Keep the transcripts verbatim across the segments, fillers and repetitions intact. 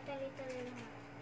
Tatali-tali lang.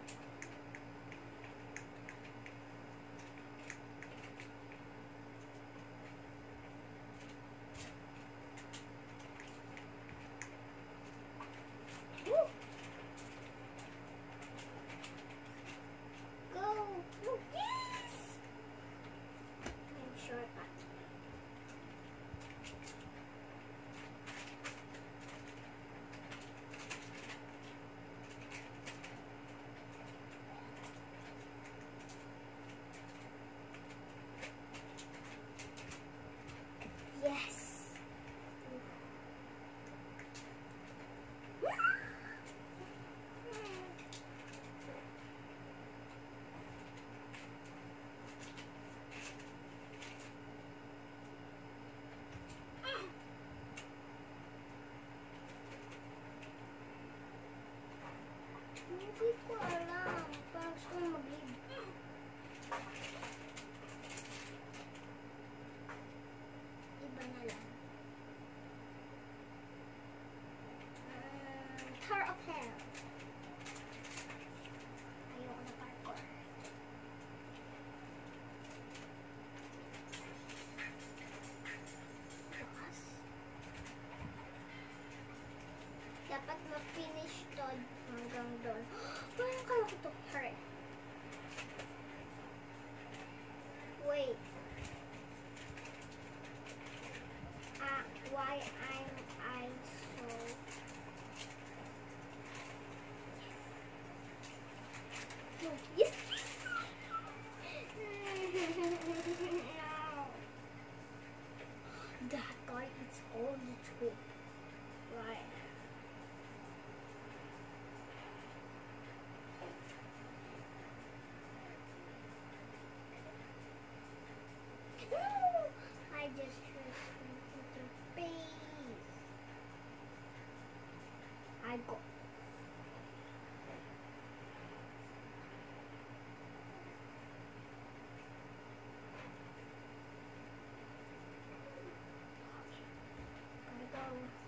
Hindi ko alam. Parang gusto ko mag-leave. Iba na lang. Um, Tower of Hell. Ayoko na parkour. Bukas. Dapat ma-finish to hanggang doon. Parang kaya ko to. Hurry. Wait. Uh, why am I so... No. Yes! No. That guy is all the truth. Right. I just put the face. I go. Gotta go.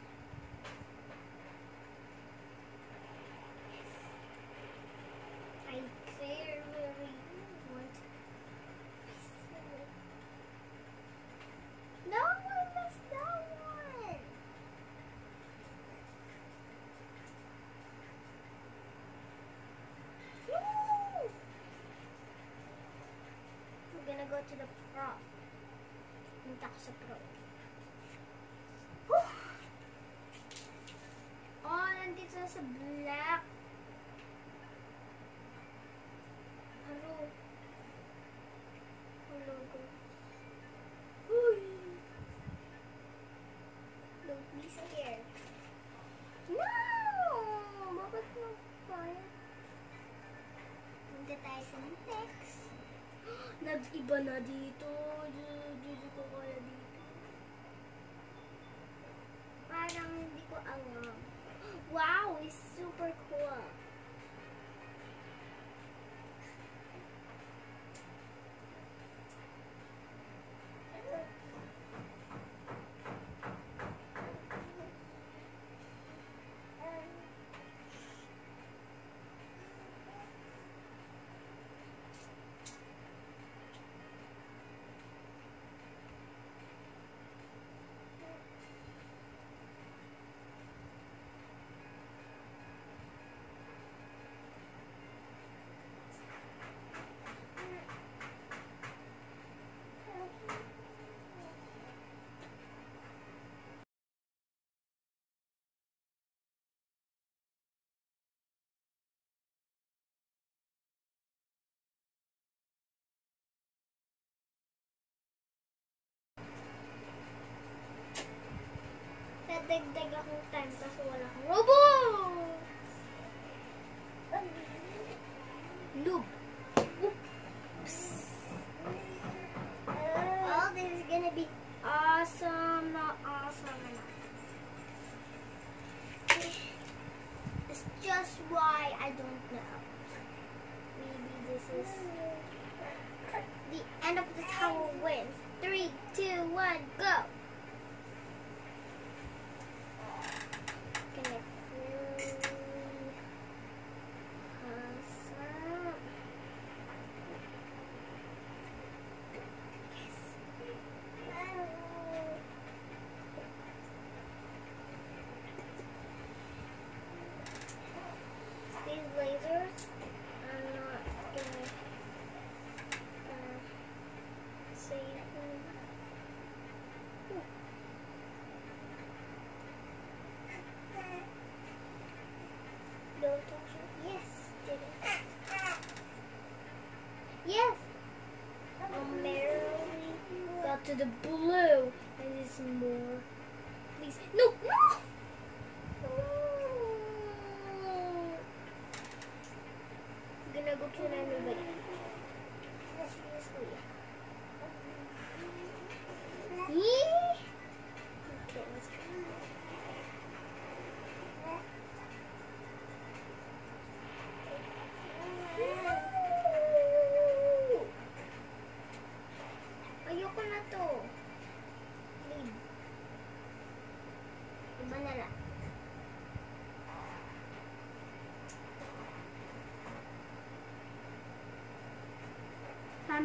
I clearly want. No, I missed that one. No. I'm gonna go to the pro. Punta ko sa pro. Whew. Oh, nandito na sa black. Hello. Hello, guys. Don't be scared. No! Bakit mo kaya? Punta tayo sa next. Nag-iba na dito. Dito ko kaya dito. Parang hindi ko alam. Wow! It's super cool. Nadagdag akong time kasi wala akong robo! Noob! Oops! Oh, this is gonna be awesome, not awesome enough. It's just why I don't know. Maybe this is the end of the tower wins. Three, two, one, go!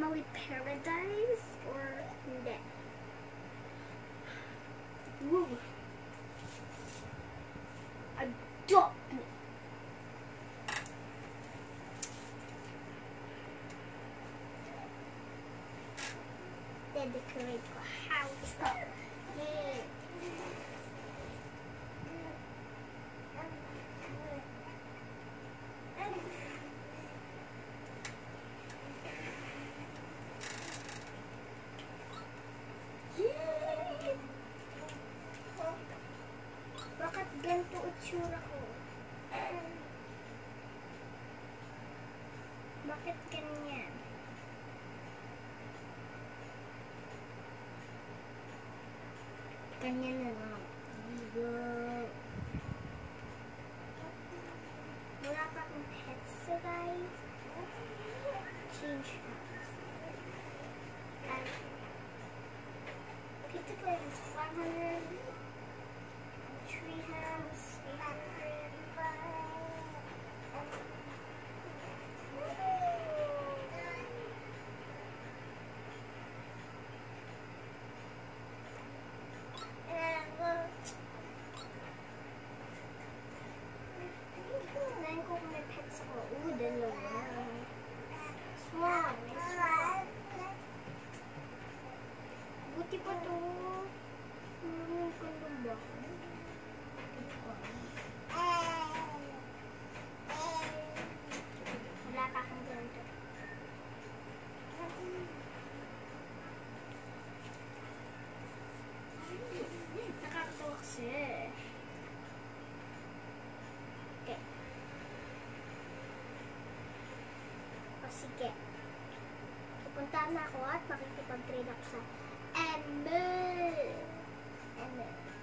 we paradise or hindi? Woo! Adopt me! Decorate ko house ko. Yay! Bakit ganito itsura ko? Bakit ganyan? Ganyan na lang. Wala pa akong pets, so guys. Change house. And pizza plate is five hundred. Tree house, eight hundred. Then ko may pets ko. Ooh, dalawa. Small. Small. Buti pa to. Hmm, kung ba? Wala pa akong ganito. Nakakatawa kasi. Okay. O sige. Pupunta na ako at makikipag-trade ako sa M L. M L.